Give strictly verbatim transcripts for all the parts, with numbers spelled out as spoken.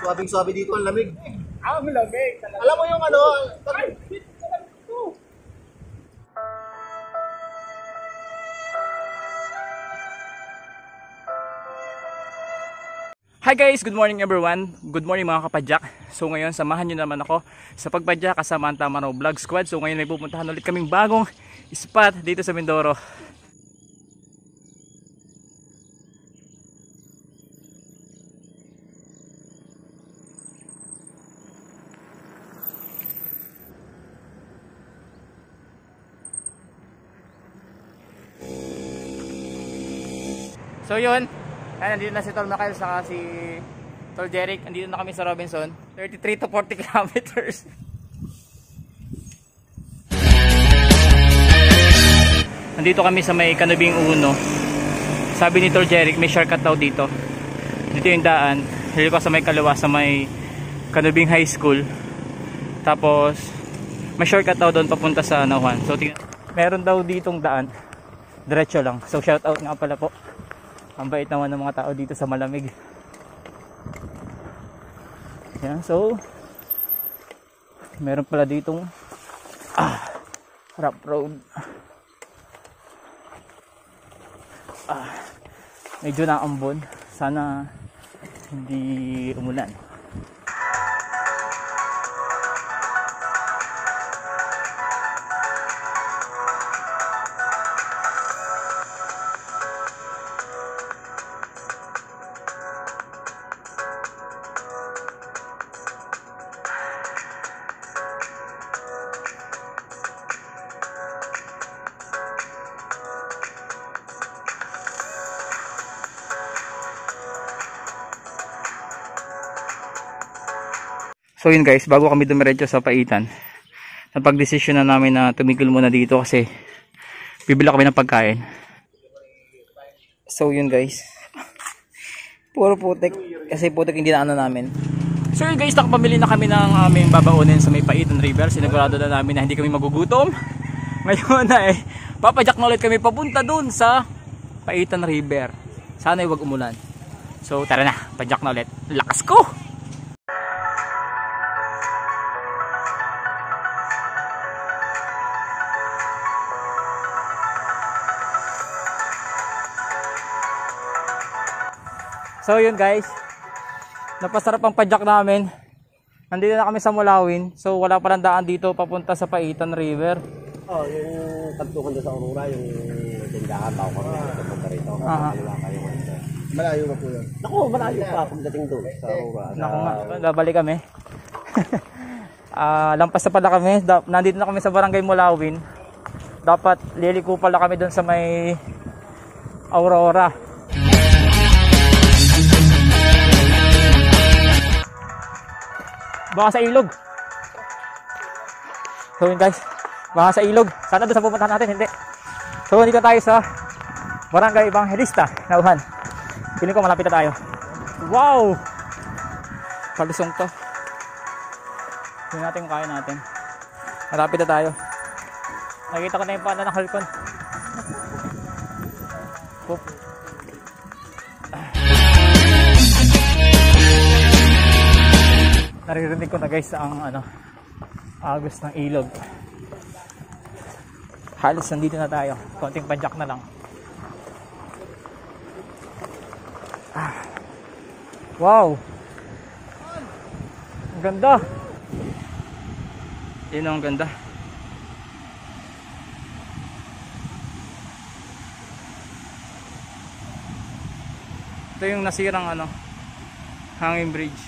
Swabing-swabe dito, ang lamig. Ah, malamig talaga. Alam mo yung ano, Ay, malamig to. Hi guys, good morning everyone. Good morning mga kapadyak. So ngayon samahan nyo naman ako sa pagpadyak kasama ang Tama Raw Vlog Squad. So ngayon may pupuntahan ulit kaming bagong spot dito sa Mindoro. So yun, ayan, nandito na si Tol Makael saka si Tol Jeric. Nandito na kami sa Robinson, thirty-three to forty kilometers. Nandito kami sa may Canubing Uno. Sabi ni Tol Jeric may shortcut daw dito. Dito yung daan. Hili ko sa may kaliwa sa may Canubing High School. Tapos may shortcut daw doon papunta sa Nauhan. So tingnan, meron daw ditong daan. Diretso lang. So shout out nga pala po. Ang bait naman ng mga tao dito sa malamig. Yan, so meron pala ditong ah, rough road. Ah, medyo naambon. Sana hindi umulan. So yun guys, bago kami dumiretso sa Paitan, napag-desisyon na namin na tumigil muna dito kasi bibili kami ng pagkain. So yun guys, puro putik kasi putik hindi na ano namin. So yun guys, nakapamili na kami ng aming babaunin sa may Paitan River. Sinigurado na namin na hindi kami magugutom. Ngayon na eh, papadyak na ulit kami papunta dun sa Paitan River. Sana huwag umulan. So tara na, padyak na ulit. Lakas ko! So yun guys, napasarap ang padyak namin. Nandito na kami sa Mulawin. So wala palang daan dito papunta sa Paitan River. Oh, yung tagtukan doon sa Aurora, yung tindahan tao ko rin papunta rito. Aha. Malayo ba po yun? Naku, malayo pa pagdating doon sa Aurora. Naku nga, babalik kami. uh, lampas na pala kami. Nandito na kami sa Barangay Mulawin. Dapat liliko pala kami doon sa may Aurora. Baka sa ilog. So yun guys, baka sa ilog. Sana doon sa pupuntahan natin, hindi. So dito tayo sa Barangay Evangelista, Nauhan. Piling ko malapit na tayo. Wow! Palusong to. Tingnan natin kung kaya natin. Malapit na tayo. Nakita ko na yung paano ng halcon. Poop. Naririnig ko na guys ang ano, agos ng ilog. Halos nandito na tayo. Konting padyak na lang. Ah. Wow! Ang ganda! Yun ang ganda. Ito yung nasirang ano, hanging bridge.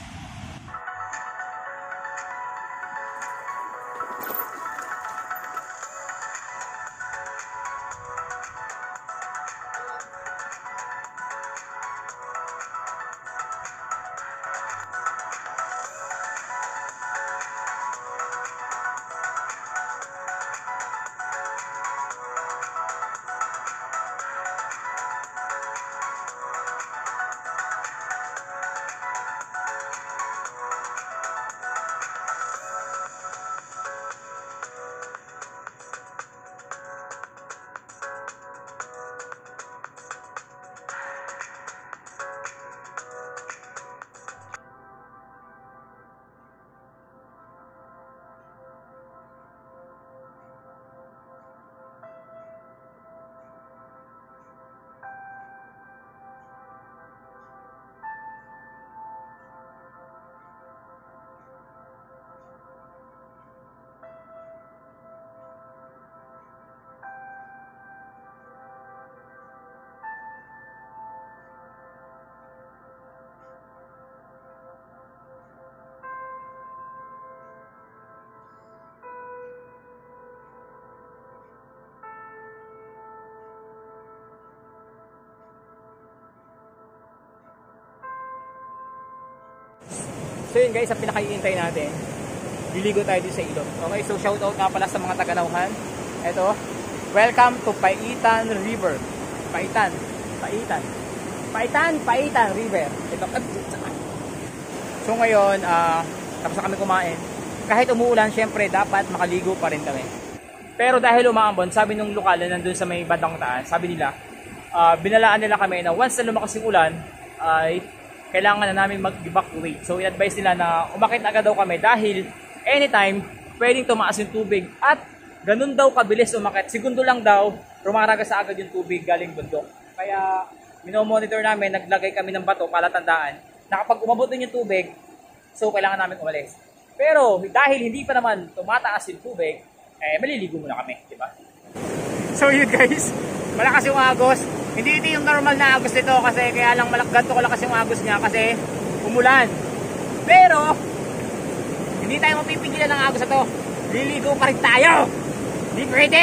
So yun guys, ang pinakaiintay natin, liligo tayo dito sa ilog. Okay, so shoutout nga pala sa mga taga-Nauhan. Ito, welcome to Paitan River. Paitan, Paitan. Paitan, Paitan River. Ito. So ngayon, uh, tapos na kami kumain. Kahit umuulan, syempre dapat makaligo pa rin kami. Pero dahil umaambon, sabi nung lokal na nandun sa may bandang taas, sabi nila, uh, binalaan nila kami na once na lumakas yung ulan, ay kailangan na namin mag-evacuate. So in-advise nila na umakit agad daw kami dahil anytime pwedeng tumaas yung tubig at ganun daw kabilis umakit. Segundo lang daw, rumaragas sa agad yung tubig galing bundok. Kaya minomonitor namin, naglagay kami ng bato para tandaan na kapag umabot din yung tubig, so kailangan namin umalis. Pero dahil hindi pa naman tumataas yung tubig, eh maliligo muna kami, di ba? So yun guys, malakas yung agos. Hindi ito yung normal na agos nito kasi kaya lang ganito kalakas yung agos niya kasi umulan. Pero hindi tayo mapipigilan ng agos na to. Liligo pa rin tayo. Hindi pwede.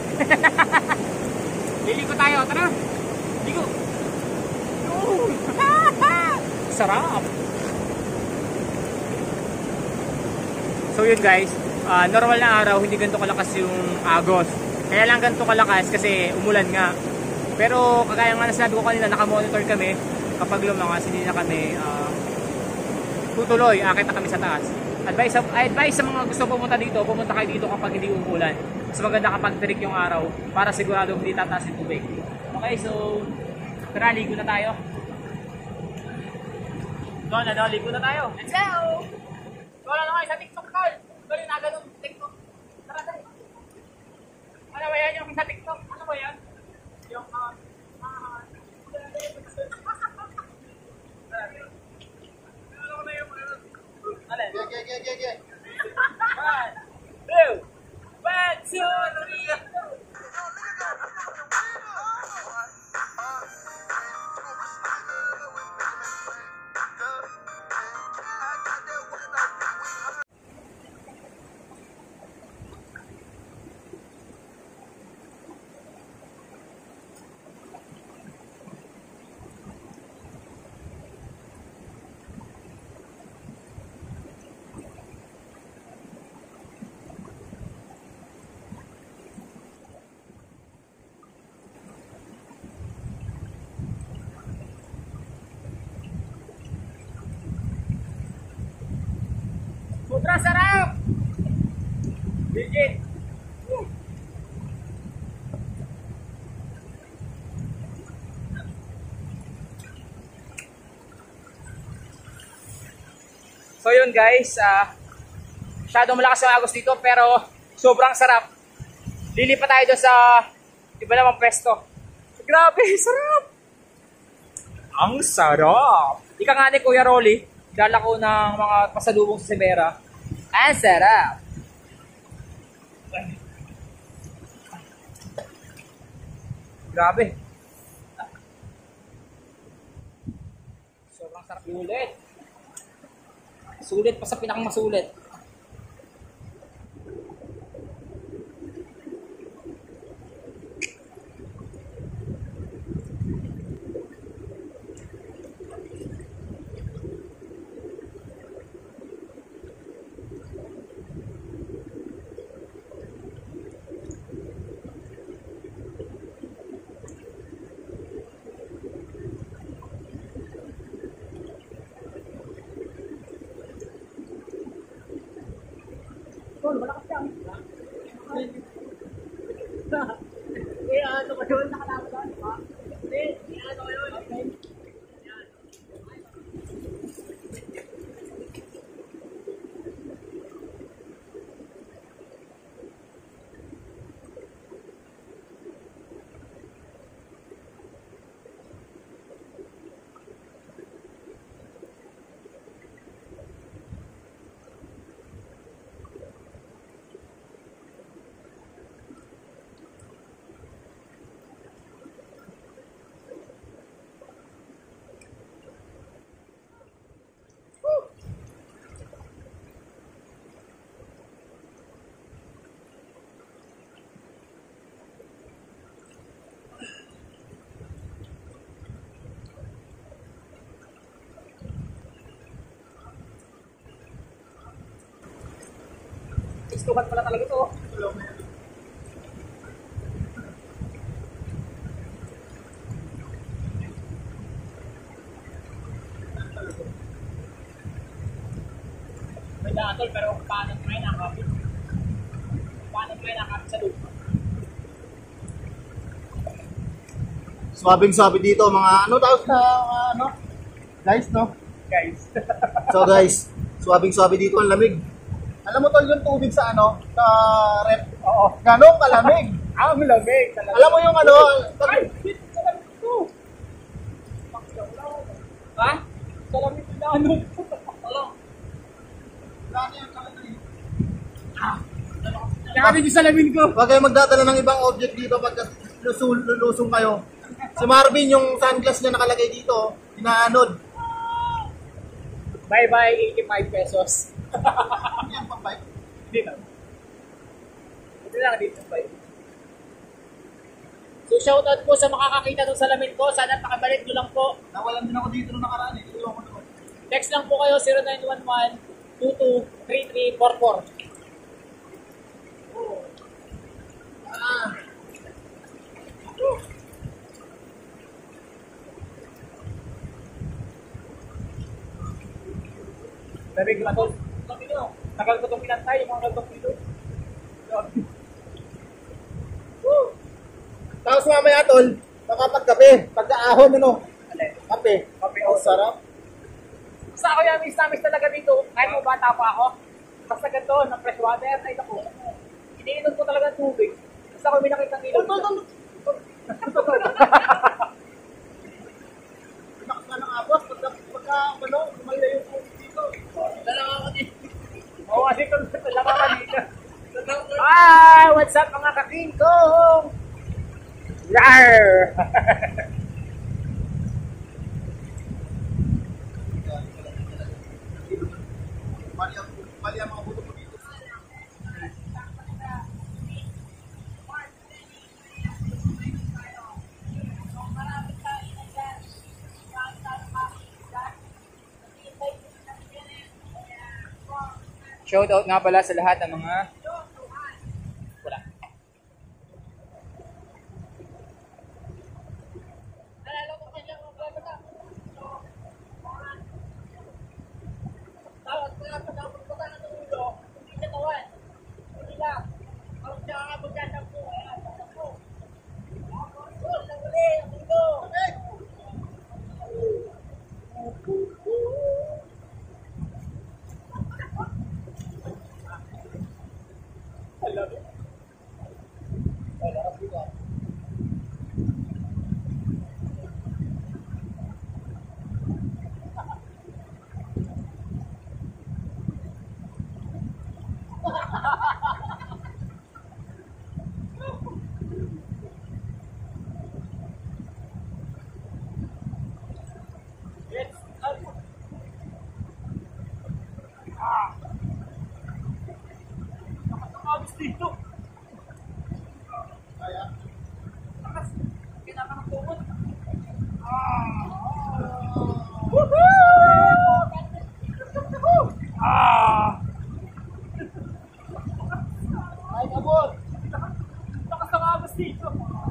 Liligo tayo, tara. Ligo. Sarap. So yun guys, uh, normal na araw hindi ganito kalakas yung agos. Kaya lang ganito kalakas kasi umulan nga. Pero kagaya nga nasabi ko kanina, nakamonitor kami. Kapag lumangas, hindi na kami uh, tutuloy, akit na kami sa taas. Advice, advice sa mga gusto pumunta dito, pumunta kayo dito kapag hindi umuulan. Mas maganda kapag tirik yung araw para sigurado hindi tataas yung tubig. Okay, so tara, ligo na tayo. Doon na daw, ligo na tayo. Let's go! Wala na kayo sa TikTok, Carl. Tuloy na ganun TikTok. Tara, tara. Ano ba yan yung sa TikTok? Ano ba yan? Yung uh, uh, Ge, ge, ge, ge. One, two, one, two, three. Sobrang sarap! Legit! So yun guys, uh, masyadong malakas yung agos dito pero sobrang sarap. Lilipat tayo doon sa iba namang pwesto. Grabe, sarap! Ang sarap! Ika nga ni Kuya Rolly, dala ko ng mga pasalubong sa Severa. Ang sarap! Grabe! Sobrang sarap yung ulit. Sulit pa sa pinakamasulit. Tol, malakas yan. Eh, ano ba yun? Nakalaban? Ha? Hindi, ano ba yun? Okay. Istukan pala talaga ito. May datol pero paano tayo nakakapit? Paano tayo nakakapit sa lupa? Swabing swabe dito mga ano tawag sa uh, ano? Guys, no? Guys. So guys, swabing swabe dito ang lamig. Alam mo tol yung tubig sa ano? Sa rep. Oo. Ganong kalamig. Ah, malamig talaga. Alam mo yung ano? Ay! Salamig ko! Ha? Salamig na ano? Alam. Nakabig yung salamin ko. Huwag kayo magdadala ng ibang object dito pag lusul- lulusong kayo. Si Marvin, yung sunglass niya nakalagay dito, inaanod. Bye-bye, eighty-five pesos. Yan pang bike. Dito. Dito lang dito ba yun? So shoutout po sa makakakita ng salamin ko. Sana nakabalik nyo lang po. Nawalan din ako dito nung nakaraan eh. Iwan ko naman. Text lang po kayo zero nine one one two two three three four four. Ah. Sabi ko na to. Sabi nyo, tagal ko itong pinantay, yung mga gantong pilo. Tapos mamaya tol, baka pagkape, pagkaahon ano, Alin? kape. Kape. Ang sarap. Basta ako yung miss-miss talaga dito. Kahit mo bata pa ako. Basta ganito, ng fresh water, ay ako. Iniinom ko talaga ng tubig. Basta ako may nakita ng ilaw. Lakas na ng abos, pagka, pagka, ano, kumala yung tubig dito. Dalawa ako dito. Oo, kasi kung dalawa ka dito. Hi! What's up mga kakingkong? Rar! Bali ang, bali ang mga buto ko dito. Shoutout nga pala sa lahat ng mga wala. Ay, abot! Lakas ng agos dito.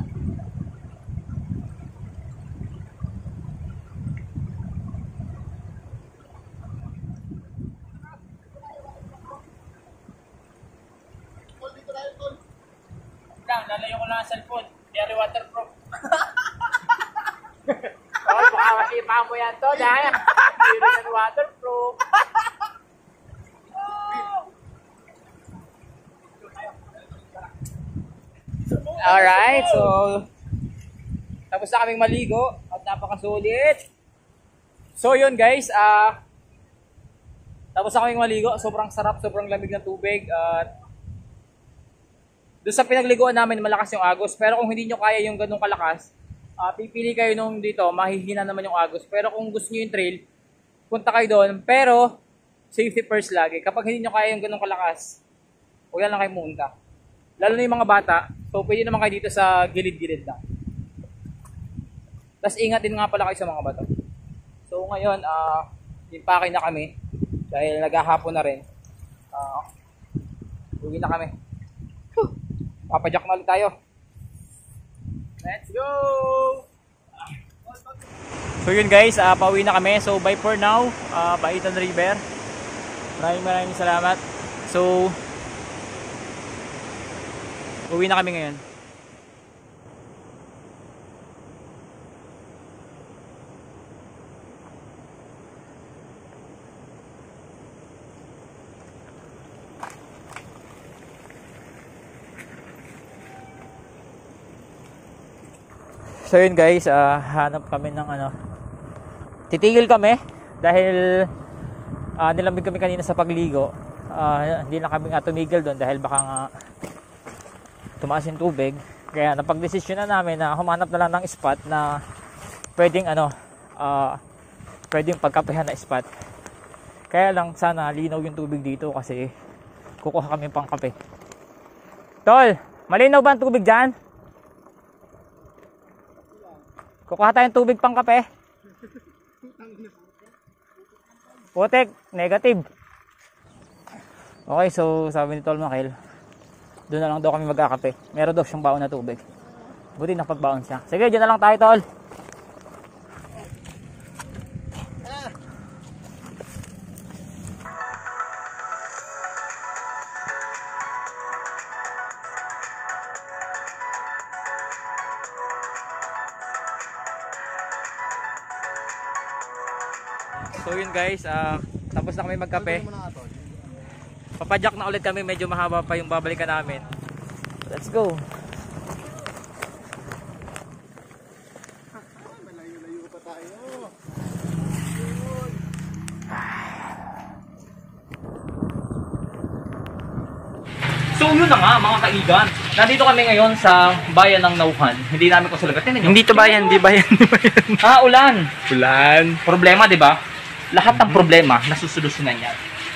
Tol, dito tayo, tol. Lang, lalayo ko lang ang cellphone. Very waterproof. Oh, baka masipa mo yan to, dahil hindi rin waterproof. Alright, so tapos na kaming maligo at napakasulit. So yun guys, ah uh, tapos na kaming maligo, sobrang sarap, sobrang lamig ng tubig at doon sa pinagliguan namin malakas yung agos, pero kung hindi nyo kaya yung ganung kalakas, uh, pipili kayo nung dito, mahihina naman yung agos. Pero kung gusto nyo yung trail, punta kayo doon, pero safety first lagi. Kapag hindi nyo kaya yung ganung kalakas, huwag lang kayo pumunta. Lalo na yung mga bata, so pwede naman kayo dito sa gilid-gilid lang. Tapos ingat din nga pala kayo sa mga bato. So ngayon, uh, impake na kami dahil naghahapon na rin. Uh, Uwi na kami. Papadyak na ulit tayo. Let's go! So yun guys, uh, pauwi na kami. So bye for now, uh, Baitan River. Maraming maraming salamat. So uwi na kami ngayon. So yun guys, uh, hanap kami ng ano, titigil kami dahil uh, nilambig kami kanina sa pagligo. Uh, hindi na kami nga tumigil doon dahil baka nga tumaas yung tubig. Kaya napagdesisyon na namin na humanap na lang ng spot na pwedeng ano, uh, pwedeng pagkapehan na spot. Kaya lang sana linaw yung tubig dito kasi kukuha kami pang kape. Tol, malinaw ba ang tubig dyan? Kukuha tayong tubig pang kape. Putek, negative. Okay, so sabi ni Tol Makil, doon na lang daw kami magkakape. Meron daw siyang baon na tubig. Buti nakapagbaon siya. Sige, dyan na lang tayo, Tol. So yun guys, uh, tapos na kami magkape. Papadyak na ulit kami, medyo mahaba pa yung babalikan namin. Let's go. Malayo-layo pa tayo. So yun na nga mga kaigan. Nandito kami ngayon sa bayan ng Nauhan. Hindi namin kusulagatin ninyo. Hindi to bayan, hindi bayan, hindi bayan. Ah, ulan. Ulan. Problema, di ba? Lahat ng problema, nasusolusyonan yan.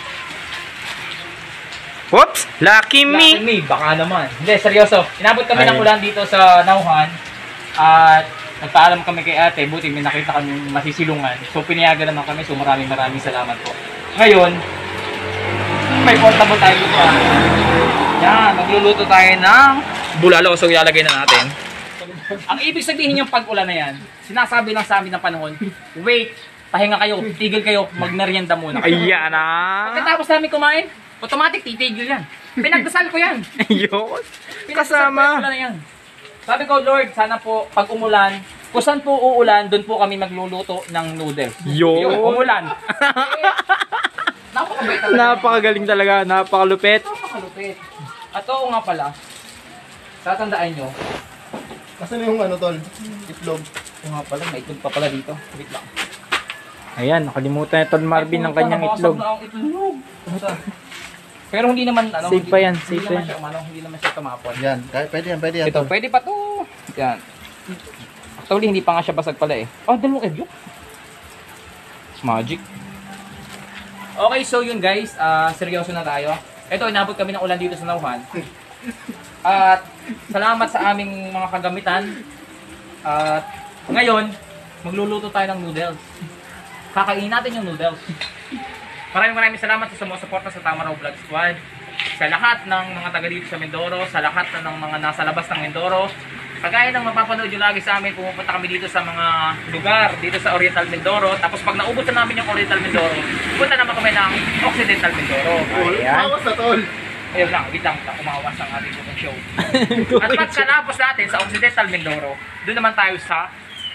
Whoops! Lucky me! Lucky me, baka naman. Hindi, seryoso. Inabot kami Ay. ng ulan dito sa Nauhan. At nagpaalam kami kay ate. Buti may nakita kami masisilungan. So pinayagan naman kami. So maraming maraming salamat po. Ngayon, may portable tayo dito. Ah. Yan, magluluto tayo ng bulalo. So ilalagay na natin. Ang ibig sabihin yung pag-ulan na yan, sinasabi lang sa amin ng panahon, wait, pahinga kayo, tigil kayo, magmerienda muna. Ayan na! Pagkatapos namin kumain, automatic titigil yan. Pinagdasal ko yan. Ayun! Pinagdasal ko yung ulan na yan. Sabi ko, Lord, sana po pag umulan, kung saan po uulan, doon po kami magluluto ng noodles. Yun! Yun, umulan. Napakabait talaga. Napakagaling talaga, napakalupit. Napakalupit. At oo nga pala, tatandaan nyo, Kasi yung ano tol, itlog. oo nga pala, may itlog pa pala dito. Wait lang. Ayan, nakalimutan ni Tol Marvin ng kanyang itlog. Na ang itlog. Pero hindi naman, ano, Safe hindi, pa yan, hindi safe pa naman yan. siya, umano, hindi naman siya tumapon. Yan, kahit pwede yan, pwede yan. Ito, tol. pwede pa to. Yan. Actually, hindi pa nga siya basag pala eh. Oh, dalawang egg yun. Magic. Okay, so yun guys, uh, seryoso na tayo. Ito, inabot kami ng ulan dito sa Nauhan. At salamat sa aming mga kagamitan. At ngayon, magluluto tayo ng noodles. Kakainin natin yung noodles. Maraming maraming salamat sa sumusuporta sa Tama Raw Vlog Squad. Sa lahat ng mga taga dito sa Mindoro, sa lahat ng mga nasa labas ng Mindoro. Kagaya ng mapapanood nyo lagi sa amin, pumupunta kami dito sa mga lugar, dito sa Oriental Mindoro. Tapos pag naubos na namin yung Oriental Mindoro, punta naman kami ng Occidental Mindoro. Ayan. Bawas na tol. Ayun lang, wait lang, umawas ang ating buong show. At pagkalapos natin sa Occidental Mindoro, doon naman tayo sa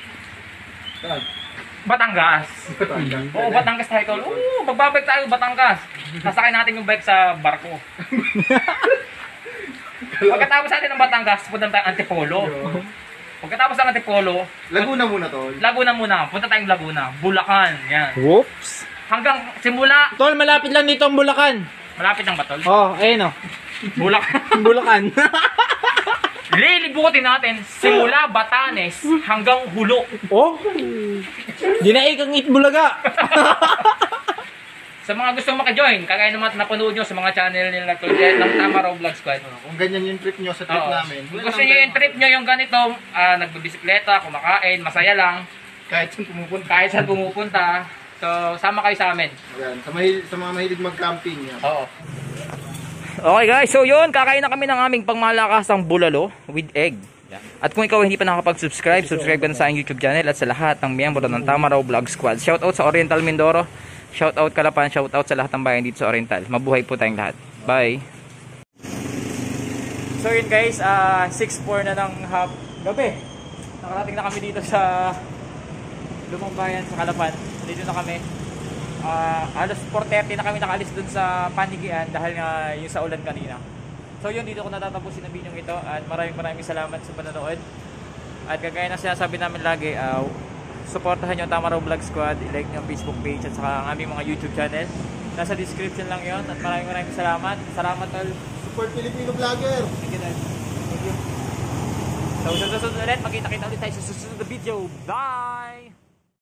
Batangas. Oo, Batangas tayo tol. Oo, magbabike tayo Batangas. Sasakay natin yung bike sa barko. Pagkatapos natin ng Batangas, punta tayong Antipolo. Pagkatapos ng Antipolo, Laguna muna tol. Laguna muna. Punta tayong Laguna. Bulacan. Yan. Whoops! Hanggang simula, Tol, malapit lang dito ang Bulacan. malapit ng Batol. Oh, ayun oh. Bulacan. Bulacan. Lilibutin natin simula Batanes hanggang Hulo. Oh! Dinaig ang Itbulaga. Sa mga gustong maka-join, kagaya naman napanood nyo sa mga channel nila ng Tama Raw Vlog Squad. Kung ganyan yung trip nyo sa trip Oo. namin. Kung gusto nyo yung trip nyo yung ganito, uh, nagbibisikleta, kumakain, masaya lang, Kahit saan pumupunta. kahit saan pumupunta. So, sama kayo sa amin. Yan, sa, mahil, sa mga mahilig mag-camping yan. Oo. Okay guys, so yun, kakain na kami ng aming pangmalakasang bulalo with egg. At kung ikaw hindi pa nakapag-subscribe, subscribe ka na sa aking YouTube channel at sa lahat ng miyembro ng Tama Raw Vlog Squad. Shoutout sa Oriental Mindoro, shoutout Calapan, shoutout sa lahat ng bayan dito sa Oriental. Mabuhay po tayong lahat. Bye! So yun guys, uh, six four na ng hap gabi. Nakarating na kami dito sa Lumang Bayan sa Calapan. Dito na kami. Uh, alas four thirty na kami nakalis dun sa Panigian dahil nga yung sa ulan kanina. So yun, dito ko natatapusin ang video ito at maraming maraming salamat sa panonood. At kagaya na sinasabi namin lagi, uh, supportahan nyo ang Tama Raw Vlog Squad, i-like nyo ang Facebook page at saka ang aming mga YouTube channel. Nasa description lang yon at maraming maraming salamat. Salamat tol. Support Filipino vlogger. Thank you, tol. Thank you. So, sa susunod ulit, magkita-kita ulit tayo sa susunod na video. Bye!